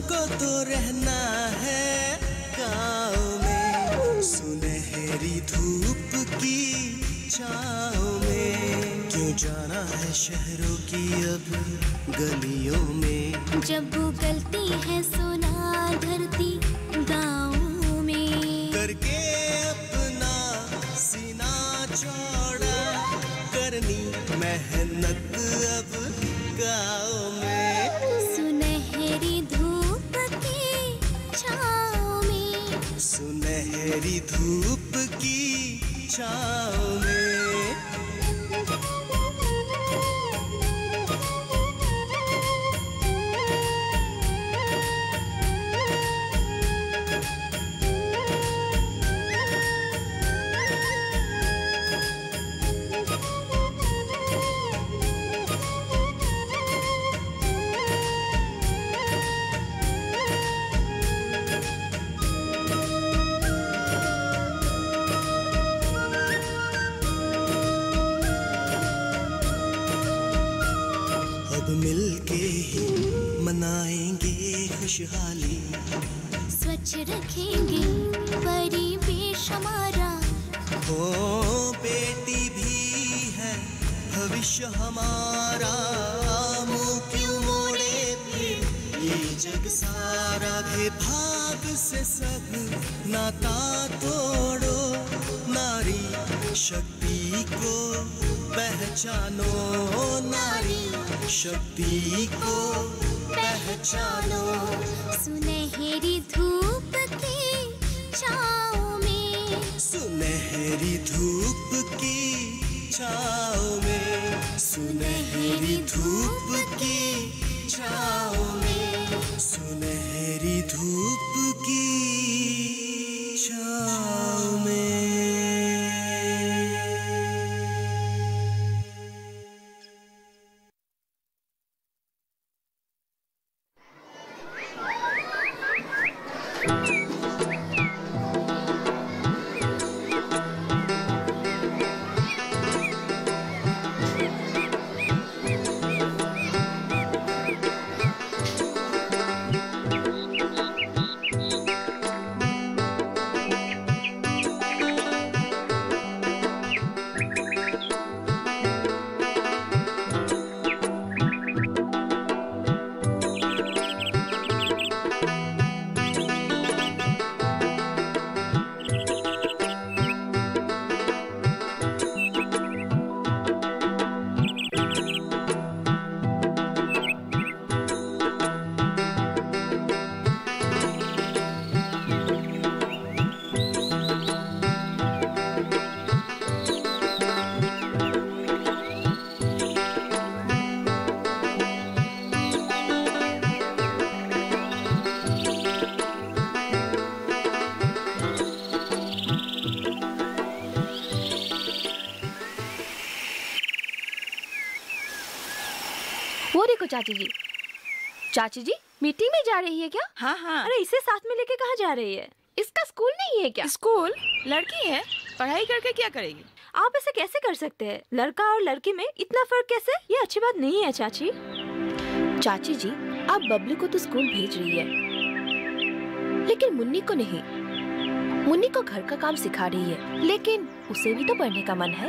हमको तो रहना है गाँव में, सुनहरी धूप की छाँव में। क्यों जाना है शहरों की अब गलियों में, जब उगलती है सोना धरती गाँव में। करके अपना सीना चौड़ा, करनी मेहनत अब गाँव में। सुनहरी धूप की छाँव में, सुनहरी धूप की छाँव में। मिलके ही मनाएंगे खुशहाली, स्वच्छ रखेंगे परिवेश हमारा। हो बेटी भी है भविष्य हमारा, मुँह क्यों मोड़े फिर ये जग सारा। भेदभाव से सब नाता तोड़ो, नारी शक्ति को पहचानो, नारी शक्ति को पहचानो। सुनहरी धूप की छाँव में, सुनहरी धूप की छाँव में, सुनहरी धूप की छाँव में, सुनहरी धूप की छाँव में। वो देखो चाची जी। चाची जी मीटिंग में जा रही है क्या? हाँ हाँ। अरे इसे साथ में लेके कहाँ जा रही है? इसका स्कूल नहीं है क्या? स्कूल? लड़की है, पढ़ाई करके क्या करेगी? आप ऐसे कैसे कर सकते हैं? लड़का और लड़की में इतना फर्क कैसे? ये अच्छी बात नहीं है चाची। चाची जी आप बबलू को तो स्कूल भेज रही है, लेकिन मुन्नी को नहीं। मुन्नी को घर का काम सिखा रही है, लेकिन उसे भी तो पढ़ने का मन है,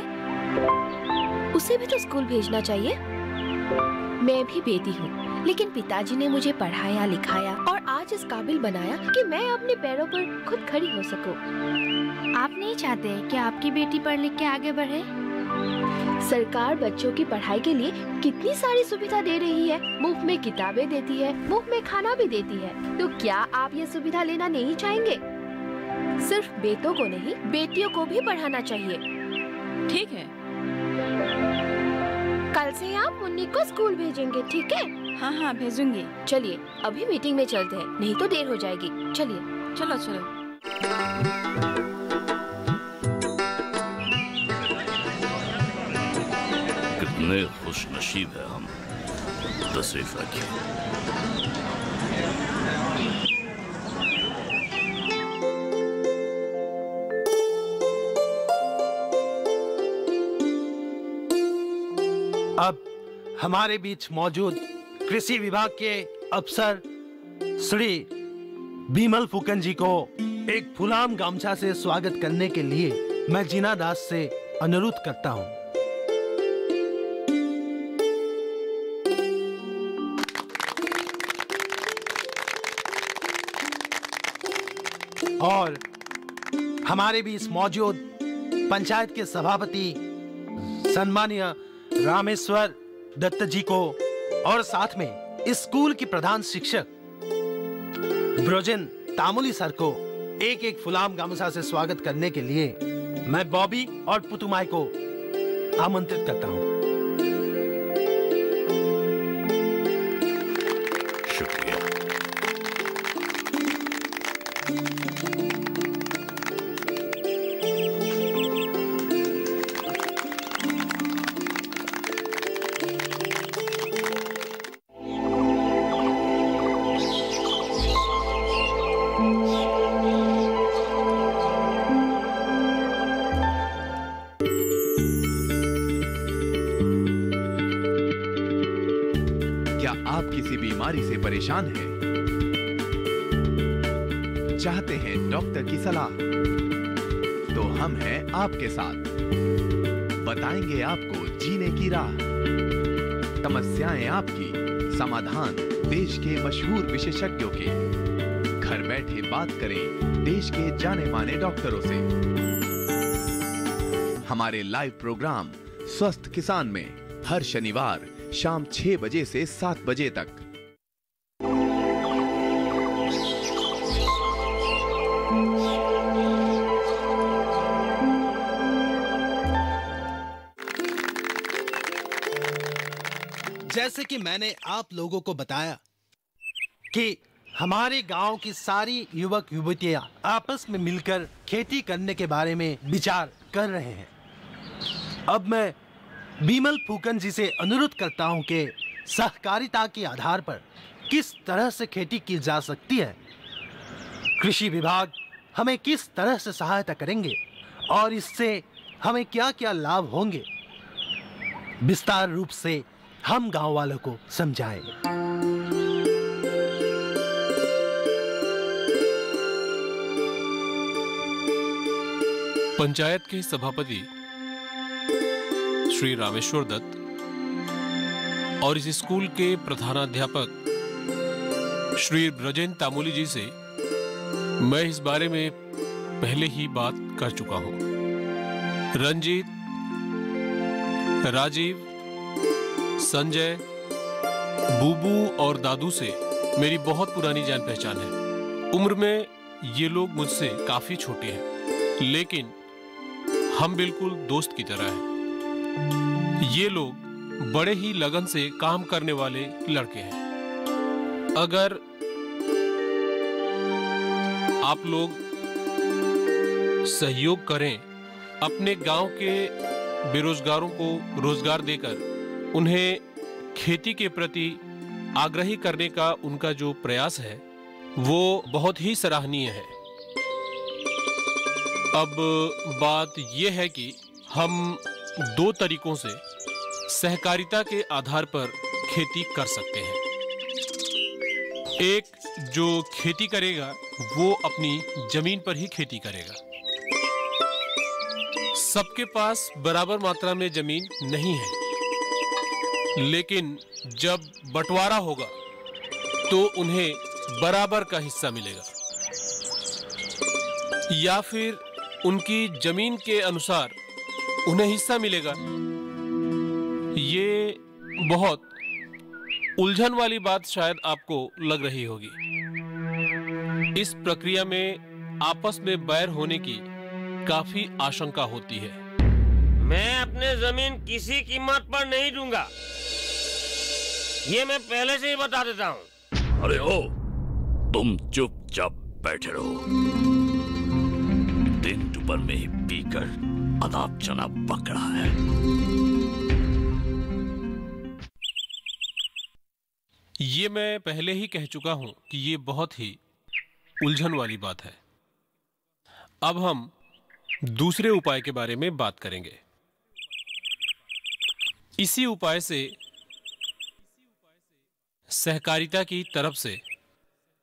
उसे भी तो स्कूल भेजना चाहिए। मैं भी बेटी हूँ, लेकिन पिताजी ने मुझे पढ़ाया लिखाया और आज इस काबिल बनाया कि मैं अपने पैरों पर खुद खड़ी हो सकूं। आप नहीं चाहते कि आपकी बेटी पढ़ लिख के आगे बढ़े? सरकार बच्चों की पढ़ाई के लिए कितनी सारी सुविधा दे रही है। मुफ्त में किताबें देती है, मुफ्त में खाना भी देती है। तो क्या आप ये सुविधा लेना नहीं चाहेंगे? सिर्फ बेटों को नहीं, बेटियों को भी पढ़ाना चाहिए। ठीक है, कल से आप मुन्नी को स्कूल भेजेंगे, ठीक है? हाँ हाँ भेजूंगी। चलिए अभी मीटिंग में चलते हैं, नहीं तो देर हो जाएगी। चलिए। चलो चलो। कितने खुशनसीब है हम। तशरीफ रखिए। अब हमारे बीच मौजूद कृषि विभाग के अफसर श्री बीमल फूकन जी को एक फुलाम गामछा से स्वागत करने के लिए मैं जीना दास से अनुरोध करता हूं। और हमारे बीच मौजूद पंचायत के सभापति सम्मानीय रामेश्वर दत्त जी को और साथ में स्कूल की प्रधान शिक्षक ब्रजेन तामुली सर को एक एक फुलाम गामछा से स्वागत करने के लिए मैं बॉबी और पुतुमाई को आमंत्रित करता हूं। शुक्रिया। आप किसी बीमारी से परेशान हैं? चाहते हैं डॉक्टर की सलाह? तो हम हैं आपके साथ। बताएंगे आपको जीने की राह। समस्याएं आपकी, समाधान देश के मशहूर विशेषज्ञों के। घर बैठे बात करें देश के जाने माने डॉक्टरों से। हमारे लाइव प्रोग्राम स्वस्थ किसान में हर शनिवार शाम 6 बजे से 7 बजे तक। जैसे कि मैंने आप लोगों को बताया कि हमारे गांव की सारी युवक युवतियां आपस में मिलकर खेती करने के बारे में विचार कर रहे हैं। अब मैं बीमल फूकन जी से अनुरोध करता हूं कि सहकारिता के आधार पर किस तरह से खेती की जा सकती है, कृषि विभाग हमें किस तरह से सहायता करेंगे और इससे हमें क्या क्या लाभ होंगे, विस्तार रूप से हम गांव वालों को समझाएंगे। पंचायत के सभापति श्री रामेश्वर दत्त और इस स्कूल के प्रधानाध्यापक श्री ब्रजेन तामुली जी से मैं इस बारे में पहले ही बात कर चुका हूं। रंजीत, राजीव, संजय, बूबू और दादू से मेरी बहुत पुरानी जान पहचान है। उम्र में ये लोग मुझसे काफी छोटे हैं, लेकिन हम बिल्कुल दोस्त की तरह हैं। ये लोग बड़े ही लगन से काम करने वाले लड़के हैं। अगर आप लोग सहयोग करें, अपने गांव के बेरोजगारों को रोजगार देकर उन्हें खेती के प्रति आग्रही करने का उनका जो प्रयास है वो बहुत ही सराहनीय है। अब बात यह है कि हम 2 तरीकों से सहकारिता के आधार पर खेती कर सकते हैं। एक जो खेती करेगा वो अपनी जमीन पर ही खेती करेगा। सबके पास बराबर मात्रा में जमीन नहीं है, लेकिन जब बंटवारा होगा तो उन्हें बराबर का हिस्सा मिलेगा, या फिर उनकी जमीन के अनुसार उन्हें हिस्सा मिलेगा। ये बहुत उलझन वाली बात शायद आपको लग रही होगी। इस प्रक्रिया में आपस में बैर होने की काफी आशंका होती है। मैं अपने जमीन किसी कीमत पर नहीं दूंगा, ये मैं पहले से ही बता देता हूँ। अरे ओ, तुम चुपचाप बैठे रहो। दिन दोपहर में ही पीकर अनाप शनाप पकड़ा है। ये मैं पहले ही कह चुका हूं कि ये बहुत ही उलझन वाली बात है। अब हम दूसरे उपाय के बारे में बात करेंगे। इसी उपाय से सहकारिता की तरफ से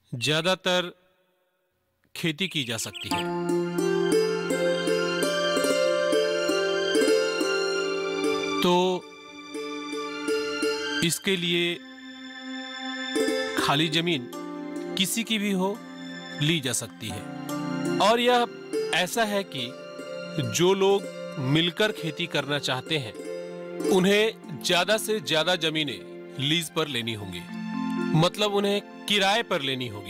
ज्यादातर खेती की जा सकती है। तो इसके लिए खाली जमीन किसी की भी हो ली जा सकती है। और यह ऐसा है कि जो लोग मिलकर खेती करना चाहते हैं उन्हें ज्यादा से ज्यादा जमीनें लीज पर लेनी होंगी, मतलब उन्हें किराए पर लेनी होगी।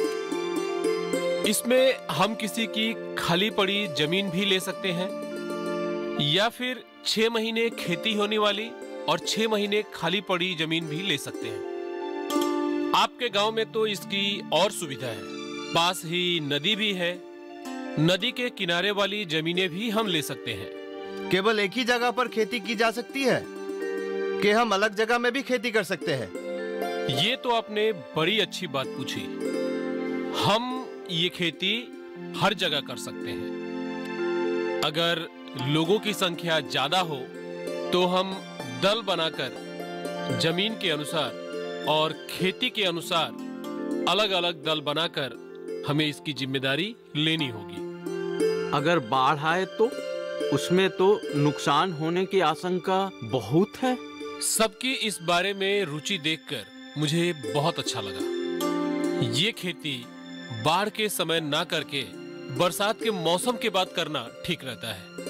इसमें हम किसी की खाली पड़ी जमीन भी ले सकते हैं या फिर 6 महीने खेती होने वाली और 6 महीने खाली पड़ी जमीन भी ले सकते हैं। आपके गांव में तो इसकी और सुविधा है, पास ही नदी भी है। नदी के किनारे वाली जमीनें भी हम ले सकते हैं। केवल एक ही जगह पर खेती की जा सकती है कि हम अलग जगह में भी खेती कर सकते हैं? ये तो आपने बड़ी अच्छी बात पूछी। हम ये खेती हर जगह कर सकते हैं। अगर लोगों की संख्या ज्यादा हो तो हम दल बनाकर जमीन के अनुसार और खेती के अनुसार अलग अलग दल बनाकर हमें इसकी जिम्मेदारी लेनी होगी। अगर बाढ़ आए तो उसमें तो नुकसान होने की आशंका बहुत है। सबकी इस बारे में रुचि देखकर मुझे बहुत अच्छा लगा। ये खेती बाढ़ के समय ना करके बरसात के मौसम के बाद करना ठीक रहता है।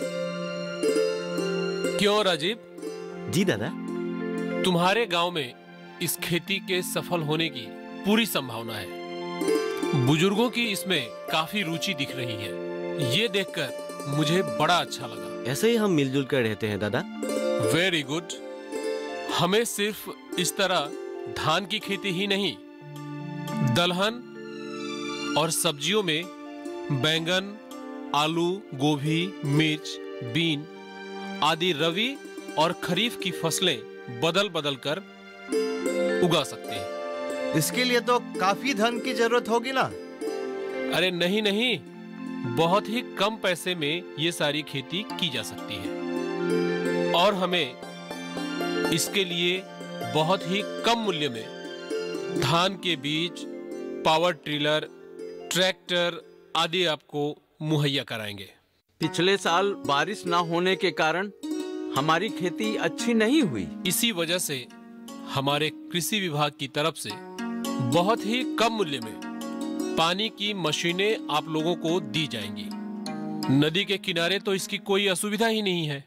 क्यों राजीव? जी दादा। तुम्हारे गांव में इस खेती के सफल होने की पूरी संभावना है। बुजुर्गों की इसमें काफी रुचि दिख रही है। ये देखकर मुझे बड़ा अच्छा लगा। ऐसे ही हम मिलजुल कर रहते हैं दादा। Very good. हमें सिर्फ इस तरह धान की खेती ही नहीं, दलहन और सब्जियों में बैंगन, आलू, गोभी, मिर्च, बीन आदि रबी और खरीफ की फसलें बदल बदल कर उगा सकते हैं। इसके लिए तो काफी धन की जरूरत होगी ना? अरे नहीं नहीं, बहुत ही कम पैसे में ये सारी खेती की जा सकती है और हमें इसके लिए बहुत ही कम मूल्य में धान के बीज, पावर टिलर, ट्रैक्टर आदि आपको मुहैया कराएंगे। पिछले साल बारिश ना होने के कारण हमारी खेती अच्छी नहीं हुई। इसी वजह से हमारे कृषि विभाग की तरफ से बहुत ही कम मूल्य में पानी की मशीनें आप लोगों को दी जाएंगी। नदी के किनारे तो इसकी कोई असुविधा ही नहीं है।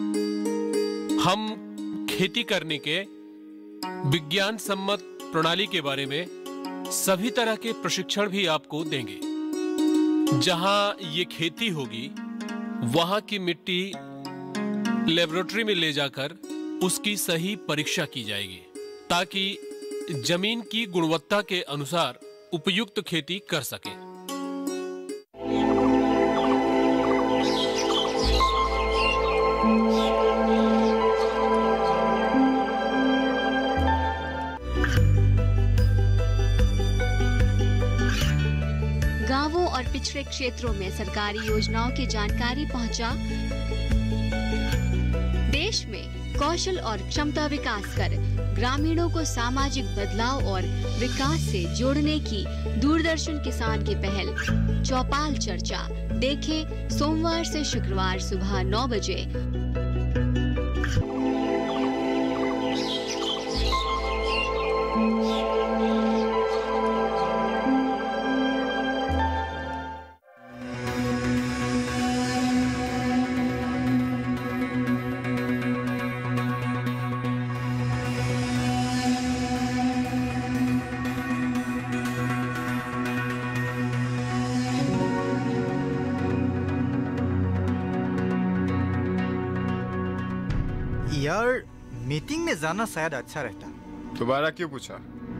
हम खेती करने के विज्ञान सम्मत प्रणाली के बारे में सभी तरह के प्रशिक्षण भी आपको देंगे। जहां ये खेती होगी वहां की मिट्टी लेबोरेटरी में ले जाकर उसकी सही परीक्षा की जाएगी ताकि जमीन की गुणवत्ता के अनुसार उपयुक्त खेती कर सके। गांवों और पिछड़े क्षेत्रों में सरकारी योजनाओं की जानकारी पहुंचा। देश में कौशल और क्षमता विकास कर ग्रामीणों को सामाजिक बदलाव और विकास से जोड़ने की दूरदर्शन किसान की पहल चौपाल चर्चा देखें सोमवार से शुक्रवार सुबह 9 बजे। यार मीटिंग में जाना शायद अच्छा रहता। दोबारा क्यों पूछा?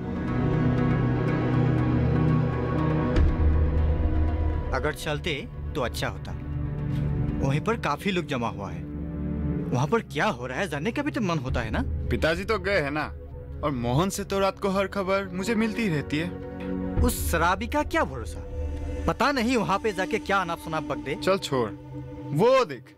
अगर चलते तो अच्छा होता। वहीं पर काफी लोग जमा हुआ है। वहाँ पर क्या हो रहा है जानने का भी तो मन होता है ना। पिताजी तो गए हैं ना, और मोहन से तो रात को हर खबर मुझे मिलती रहती है। उस शराबी का क्या भरोसा, पता नहीं वहाँ पे जाके क्या अनाप शनाप बक दे। चल छोड़, वो देख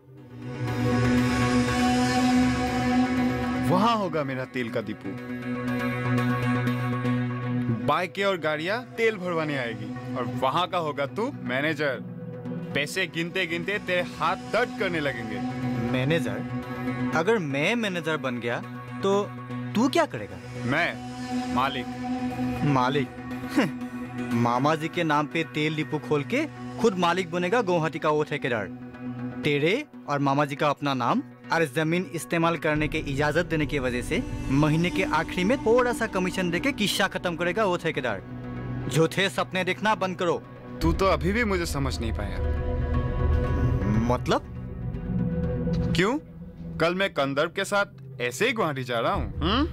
वहाँ होगा मेरा तेल का डिपो। बाइकें और गाड़ियां तेल भरवाने आएगी और वहां का होगा तू मैनेजर। पैसे गिनते गिनते तेरे हाथ दर्द करने लगेंगे। मैनेजर? अगर मैं मैनेजर बन गया तो तू क्या करेगा? मैं मालिक। मालिक? मामा जी के नाम पे तेल डिपो खोल के खुद मालिक बनेगा गुवाहाटी का वो ठेकेदार। तेरे और मामा जी का अपना नाम और जमीन इस्तेमाल करने की इजाजत देने की वजह से महीने के आखिरी में थोड़ा सा कमीशन देके किस्सा खत्म करेगा वो ठेकेदार। झूठे सपने देखना बंद करो। तू तो अभी भी मुझे समझ नहीं पाया। मतलब? क्यों? कल मैं कंदर्प के साथ ऐसे ही गुवाहाटी जा रहा हूँ।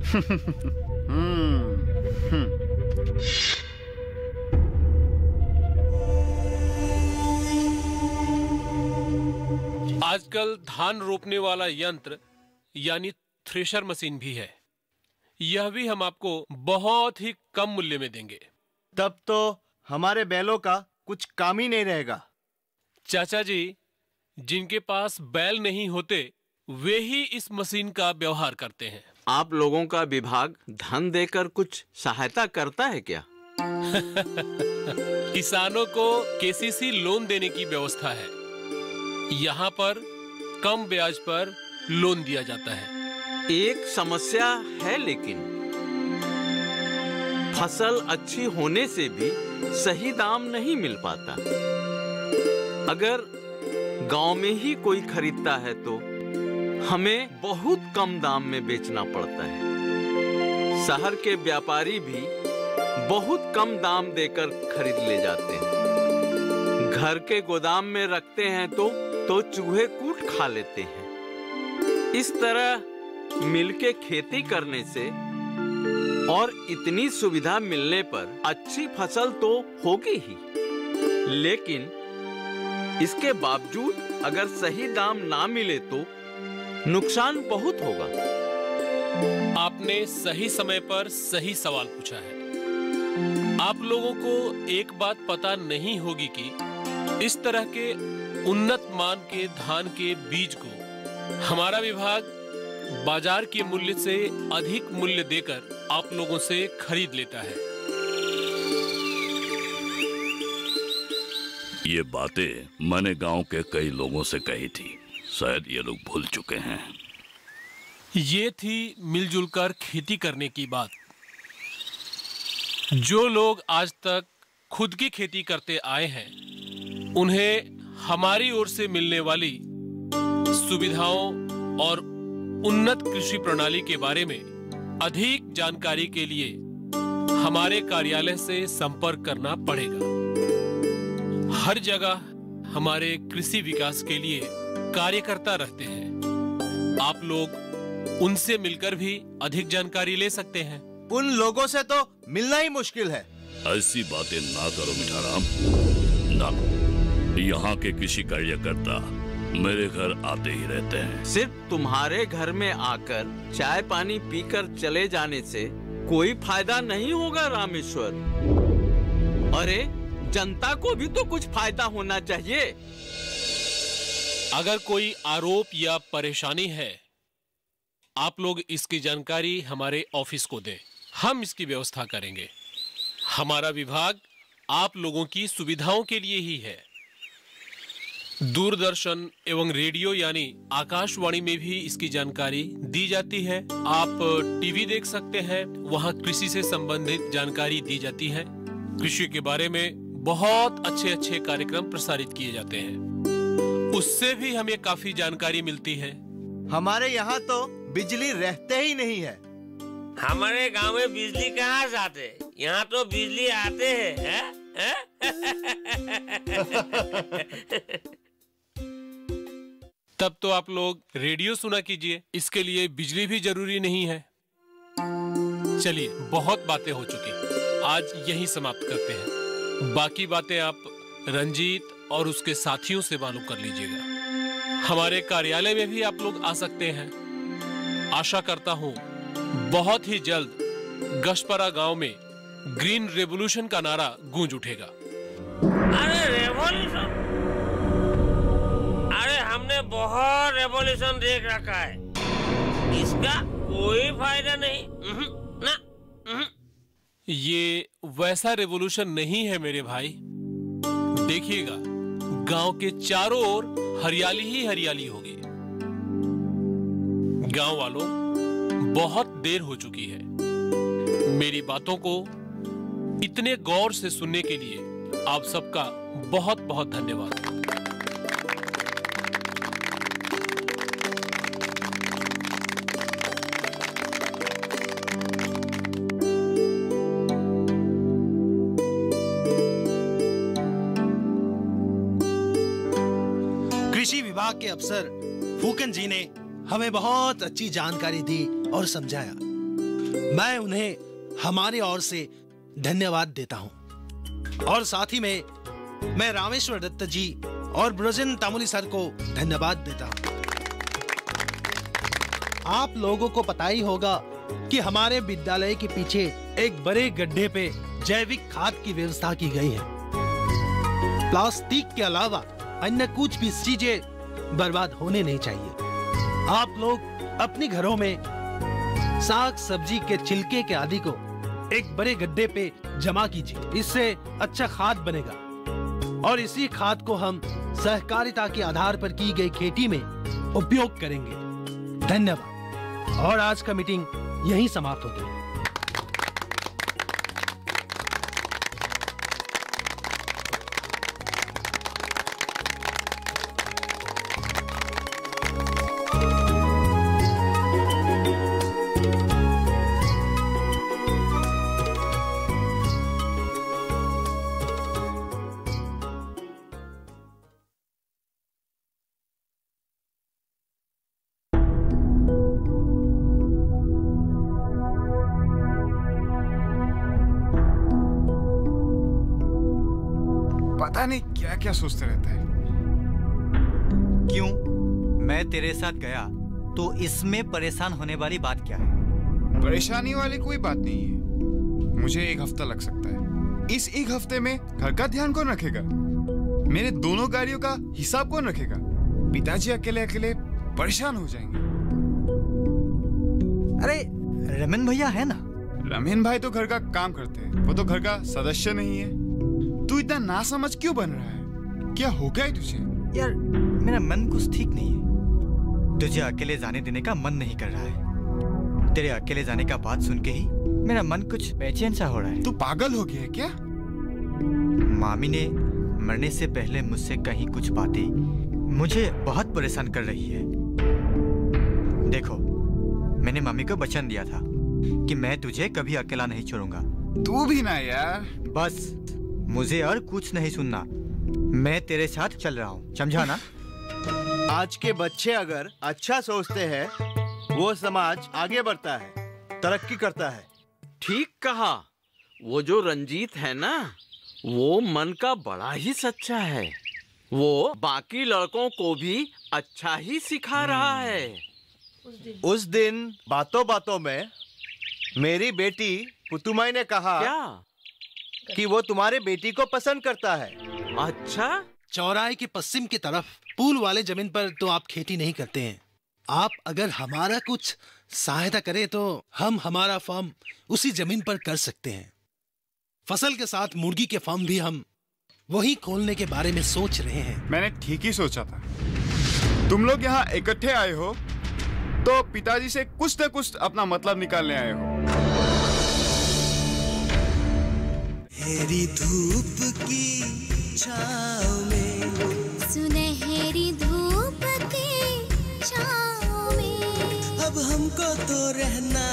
आजकल धान रोपने वाला यंत्र यानी थ्रेशर मशीन भी है। यह भी हम आपको बहुत ही कम मूल्य में देंगे। तब तो हमारे बैलों का कुछ काम ही नहीं रहेगा। चाचा जी, जिनके पास बैल नहीं होते वे ही इस मशीन का व्यवहार करते हैं। आप लोगों का विभाग धन देकर कुछ सहायता करता है क्या? किसानों को केसीसी लोन देने की व्यवस्था है। यहाँ पर कम ब्याज पर लोन दिया जाता है। एक समस्या है, लेकिन फसल अच्छी होने से भी सही दाम नहीं मिल पाता। अगर गांव में ही कोई खरीदता है तो हमें बहुत कम दाम में बेचना पड़ता है। शहर के व्यापारी भी बहुत कम दाम देकर खरीद ले जाते हैं। घर के गोदाम में रखते हैं तो चूहे कूट खा लेते हैं। इस तरह मिलके खेती करने से और इतनी सुविधा मिलने पर अच्छी फसल तो होगी ही, लेकिन इसके बावजूद अगर सही दाम ना मिले तो नुकसान बहुत होगा। आपने सही समय पर सही सवाल पूछा है। आप लोगों को एक बात पता नहीं होगी कि इस तरह के उन्नत मान के धान के बीज को हमारा विभाग बाजार के मूल्य से अधिक मूल्य देकर आप लोगों से खरीद लेता है। ये बातें मैंने गांव के कई लोगों से कही थी, शायद ये लोग भूल चुके हैं। ये थी मिलजुल कर खेती करने की बात। जो लोग आज तक खुद की खेती करते आए हैं, उन्हें हमारी ओर से मिलने वाली सुविधाओं और उन्नत कृषि प्रणाली के बारे में अधिक जानकारी के लिए हमारे कार्यालय से संपर्क करना पड़ेगा। हर जगह हमारे कृषि विकास के लिए कार्यकर्ता रहते हैं। आप लोग उनसे मिलकर भी अधिक जानकारी ले सकते हैं। उन लोगों से तो मिलना ही मुश्किल है। ऐसी बातें ना करो मिठाराम, ना। यहाँ के कृषि कार्यकर्ता मेरे घर आते ही रहते हैं। सिर्फ तुम्हारे घर में आकर चाय पानी पीकर चले जाने से कोई फायदा नहीं होगा रामेश्वर। अरे जनता को भी तो कुछ फायदा होना चाहिए। अगर कोई आरोप या परेशानी है, आप लोग इसकी जानकारी हमारे ऑफिस को दें, हम इसकी व्यवस्था करेंगे। हमारा विभाग आप लोगों की सुविधाओं के लिए ही है। दूरदर्शन एवं रेडियो यानी आकाशवाणी में भी इसकी जानकारी दी जाती है। आप टीवी देख सकते हैं, वहां कृषि से संबंधित जानकारी दी जाती है। कृषि के बारे में बहुत अच्छे अच्छे कार्यक्रम प्रसारित किए जाते हैं, उससे भी हमें काफी जानकारी मिलती है। हमारे यहाँ तो बिजली रहते ही नहीं है। हमारे गांव में बिजली कहाँ से आते? यहाँ तो बिजली आते हैं। तब तो आप लोग रेडियो सुना कीजिए, इसके लिए बिजली भी जरूरी नहीं है। चलिए, बहुत बातें हो चुकी, आज यहीं समाप्त करते हैं। बाकी बातें आप रंजीत और उसके साथियों से मालूम कर लीजिएगा। हमारे कार्यालय में भी आप लोग आ सकते हैं। आशा करता हूँ बहुत ही जल्द गशपरा गांव में ग्रीन रेवोल्यूशन का नारा गूंज उठेगा। अरे रेवोल्यूशन? अरे हमने बहुत रेवोल्यूशन देख रखा है, इसका कोई फायदा नहीं। ना ये वैसा रेवोल्यूशन नहीं है मेरे भाई। देखिएगा, गांव के चारों ओर हरियाली ही हरियाली होगी। गांव वालों, बहुत देर हो चुकी है। मेरी बातों को इतने गौर से सुनने के लिए आप सबका बहुत बहुत धन्यवाद। कृषि विभाग के अफसर फूकन जी ने हमें बहुत अच्छी जानकारी दी और समझाया। मैं उन्हें हमारी ओर से धन्यवाद देता हूं और साथ ही में मैं रामेश्वर दत्त जी और ब्रजन तामुली सर को धन्यवाद देता हूं। आप लोगों को पता ही होगा कि हमारे विद्यालय के पीछे एक बड़े गड्ढे पे जैविक खाद की व्यवस्था की गई है। प्लास्टिक के अलावा अन्य कुछ भी चीजें बर्बाद होने नहीं चाहिए। आप लोग अपने घरों में साग सब्जी के छिलके के आदि को एक बड़े गड्ढे पे जमा कीजिए। इससे अच्छा खाद बनेगा और इसी खाद को हम सहकारिता के आधार पर की गई खेती में उपयोग करेंगे। धन्यवाद। और आज का मीटिंग यहीं समाप्त होती है। पता नहीं क्या क्या सोचते रहता है। क्यों? मैं तेरे साथ गया तो इसमें परेशान होने वाली बात क्या है? परेशानी वाली कोई बात नहीं है। मुझे एक हफ्ता लग सकता है। इस एक हफ्ते में घर का ध्यान कौन रखेगा? मेरे दोनों गाड़ियों का हिसाब कौन रखेगा? पिताजी अकेले अकेले परेशान हो जाएंगे। अरे रमन भैया है ना? रमन भाई तो घर का काम करते हैं, वो तो घर का सदस्य नहीं है। तू इतना नासमझ क्यों बन रहा है? क्या हो गया है तुझे? यार मेरा मन कुछ ठीक नहीं है। तुझे अकेले जाने देने का मन नहीं कर रहा है। तेरे अकेले जाने का बात सुन के ही मेरा मन कुछ बेचैन सा हो रहा है। तू पागल हो गया है क्या? मामी ने मरने से पहले मुझसे कहीं कुछ बातें मुझे बहुत परेशान कर रही है। देखो, मैंने मामी को वचन दिया था कि मैं तुझे कभी अकेला नहीं छोड़ूंगा। तू भी ना यार। बस मुझे और कुछ नहीं सुनना। मैं तेरे साथ चल रहा हूँ, समझा ना? आज के बच्चे अगर अच्छा सोचते हैं, वो समाज आगे बढ़ता है, तरक्की करता है। ठीक कहा। वो जो रंजीत है ना, वो मन का बड़ा ही सच्चा है। वो बाकी लड़कों को भी अच्छा ही सिखा रहा है। उस दिन बातों बातों में मेरी बेटी पुतुमाई ने कहा क्या? कि वो तुम्हारे बेटी को पसंद करता है। अच्छा? चौराहे की पश्चिम की तरफ पूल वाले जमीन पर तो आप खेती नहीं करते हैं। आप अगर हमारा कुछ सहायता करें तो हम हमारा फार्म उसी जमीन पर कर सकते हैं। फसल के साथ मुर्गी के फार्म भी हम वही खोलने के बारे में सोच रहे हैं। मैंने ठीक ही सोचा था। तुम लोग यहाँ इकट्ठे आए हो तो पिताजी से कुछ न कुछ अपना मतलब निकालने आए हो। सुनहरी धूप की छाँव में, सुनहरी धूप की छाँव में, अब हमको तो रहना